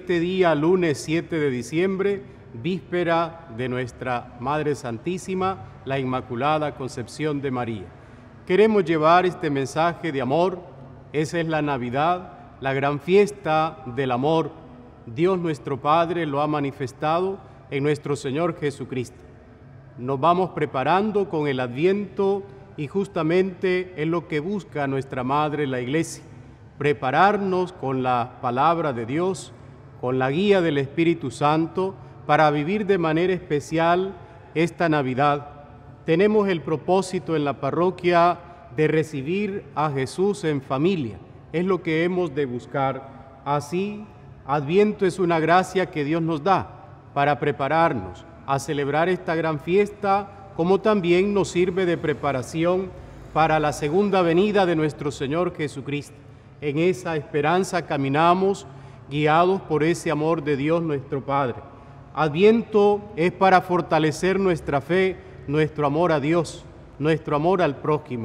este día, lunes 7 de diciembre, víspera de nuestra Madre Santísima, la Inmaculada Concepción de María. Queremos llevar este mensaje de amor. Esa es la Navidad, la gran fiesta del amor. Dios nuestro Padre lo ha manifestado en nuestro Señor Jesucristo. Nos vamos preparando con el Adviento y justamente es lo que busca nuestra Madre la Iglesia, prepararnos con la palabra de Dios, con la guía del Espíritu Santo, para vivir de manera especial esta Navidad. Tenemos el propósito en la parroquia de recibir a Jesús en familia. Es lo que hemos de buscar. Así, Adviento es una gracia que Dios nos da para prepararnos a celebrar esta gran fiesta, como también nos sirve de preparación para la segunda venida de nuestro Señor Jesucristo. En esa esperanza caminamos, guiados por ese amor de Dios nuestro Padre. Adviento es para fortalecer nuestra fe, nuestro amor a Dios, nuestro amor al prójimo.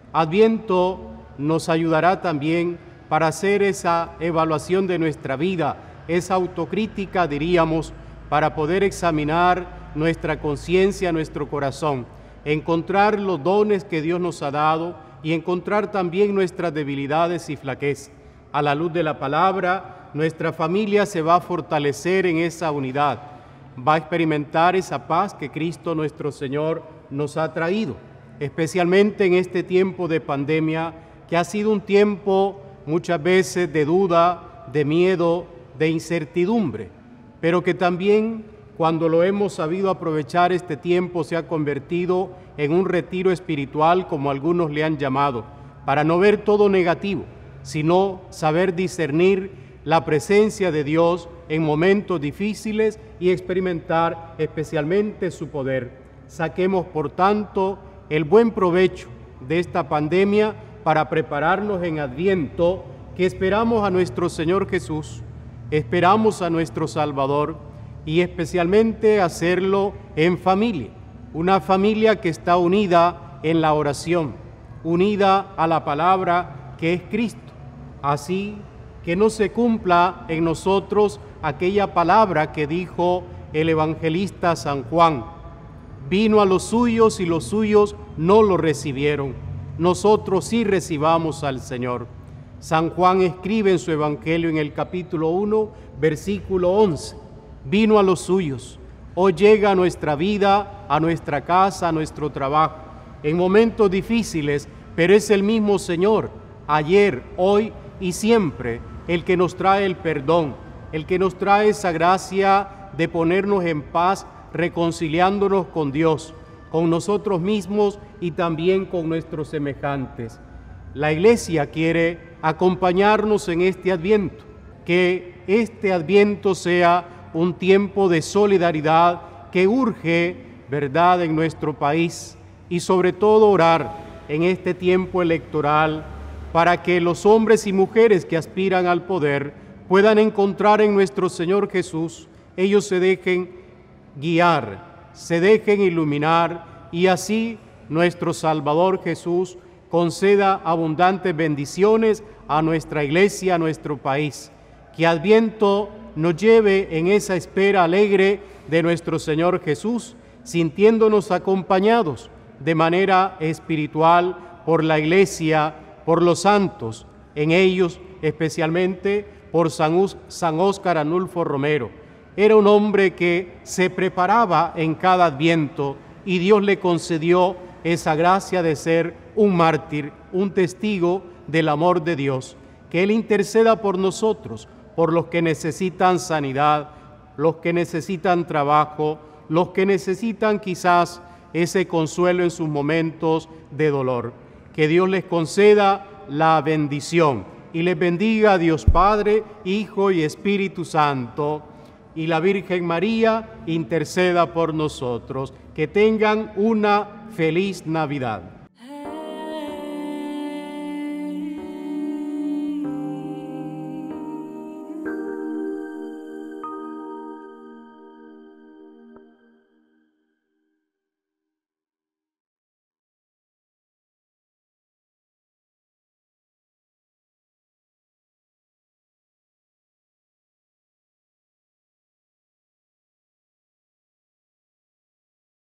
Adviento nos ayudará también para hacer esa evaluación de nuestra vida, esa autocrítica, diríamos, para poder examinar nuestra conciencia, nuestro corazón, encontrar los dones que Dios nos ha dado y encontrar también nuestras debilidades y flaquezas. A la luz de la palabra, nuestra familia se va a fortalecer en esa unidad, va a experimentar esa paz que Cristo nuestro Señor nos ha traído, especialmente en este tiempo de pandemia, que ha sido un tiempo muchas veces de duda, de miedo, de incertidumbre, pero que también cuando lo hemos sabido aprovechar este tiempo se ha convertido en un retiro espiritual, como algunos le han llamado, para no ver todo negativo, sino saber discernir la presencia de Dios en momentos difíciles y experimentar especialmente su poder. Saquemos, por tanto, el buen provecho de esta pandemia para prepararnos en Adviento, que esperamos a nuestro Señor Jesús, esperamos a nuestro Salvador y especialmente hacerlo en familia, una familia que está unida en la oración, unida a la palabra que es Cristo. Así que no se cumpla en nosotros aquella palabra que dijo el evangelista San Juan: vino a los suyos y los suyos no lo recibieron. Nosotros sí recibamos al Señor. San Juan escribe en su Evangelio en el capítulo 1, versículo 11, vino a los suyos. Hoy llega a nuestra vida, a nuestra casa, a nuestro trabajo, en momentos difíciles, pero es el mismo Señor, ayer, hoy y siempre, el que nos trae el perdón, el que nos trae esa gracia de ponernos en paz, reconciliándonos con Dios, con nosotros mismos y también con nuestros semejantes. La Iglesia quiere acompañarnos en este Adviento, que este Adviento sea un tiempo de solidaridad que urge, ¿verdad?, en nuestro país, y sobre todo orar en este tiempo electoral para que los hombres y mujeres que aspiran al poder puedan encontrar en nuestro Señor Jesús, ellos se dejen guiar, se dejen iluminar, y así nuestro Salvador Jesús conceda abundantes bendiciones a nuestra Iglesia, a nuestro país. Que Adviento nos lleve en esa espera alegre de nuestro Señor Jesús, sintiéndonos acompañados de manera espiritual por la Iglesia, por los santos, en ellos especialmente por San Óscar Arnulfo Romero. Era un hombre que se preparaba en cada Adviento y Dios le concedió esa gracia de ser un mártir, un testigo del amor de Dios. Que Él interceda por nosotros, por los que necesitan sanidad, los que necesitan trabajo, los que necesitan quizás ese consuelo en sus momentos de dolor. Que Dios les conceda la bendición y les bendiga Dios Padre, Hijo y Espíritu Santo, y la Virgen María interceda por nosotros. Que tengan una feliz Navidad.